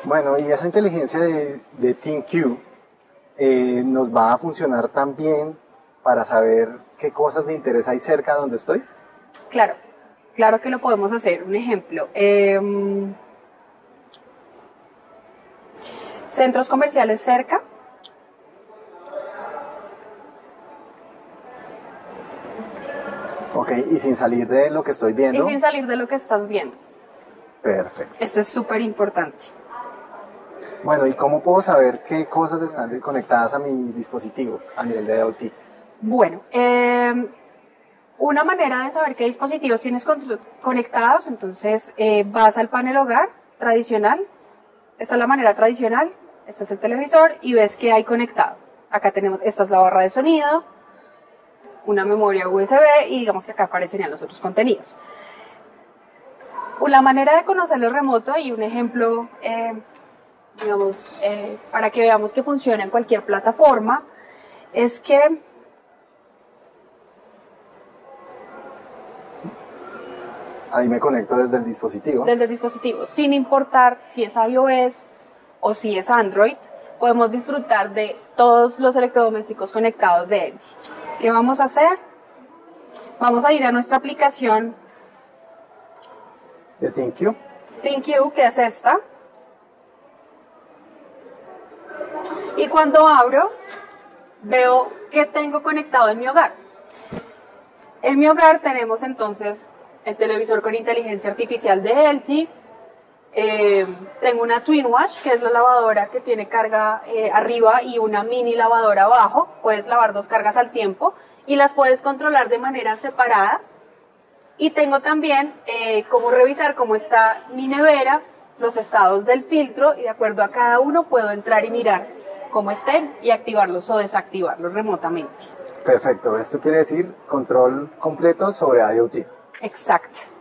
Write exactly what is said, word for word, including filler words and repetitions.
Bueno, y esa inteligencia de, de ThinQ eh, nos va a funcionar también para saber qué cosas de interés hay cerca donde estoy. Claro, claro que lo podemos hacer. Un ejemplo, eh, centros comerciales cerca. Ok, y sin salir de lo que estoy viendo. Y sin salir de lo que estás viendo. Perfecto. Esto es súper importante. Bueno, ¿y cómo puedo saber qué cosas están conectadas a mi dispositivo a nivel de IoT? Bueno, eh, una manera de saber qué dispositivos tienes conectados, entonces eh, vas al panel hogar tradicional, esta es la manera tradicional, este es el televisor y ves qué hay conectado. Acá tenemos, esta es la barra de sonido, una memoria U S B y digamos que acá aparecen ya los otros contenidos. La manera de conocerlo remoto y un ejemplo, eh, digamos, eh, para que veamos que funciona en cualquier plataforma, es que ahí me conecto desde el dispositivo. Desde el dispositivo, sin importar si es iOS o si es Android, podemos disfrutar de todos los electrodomésticos conectados de L G. ¿Qué vamos a hacer? Vamos a ir a nuestra aplicación de ThinQ. ThinQ, que es esta. Y cuando abro, veo que tengo conectado en mi hogar. En mi hogar tenemos entonces el televisor con inteligencia artificial de L G. Eh, tengo una Twin Wash, que es la lavadora que tiene carga eh, arriba y una mini lavadora abajo. Puedes lavar dos cargas al tiempo y las puedes controlar de manera separada. Y tengo también eh, cómo revisar cómo está mi nevera, los estados del filtro, y de acuerdo a cada uno puedo entrar y mirar cómo estén y activarlos o desactivarlos remotamente. Perfecto, esto quiere decir control completo sobre IoT. Exacto.